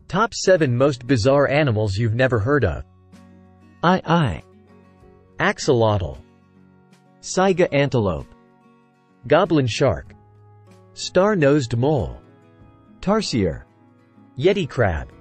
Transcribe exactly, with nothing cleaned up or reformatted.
Top seven most bizarre animals you've never heard of. I I. Axolotl. Saiga antelope. Goblin shark. Star-nosed mole. Tarsier. Yeti crab.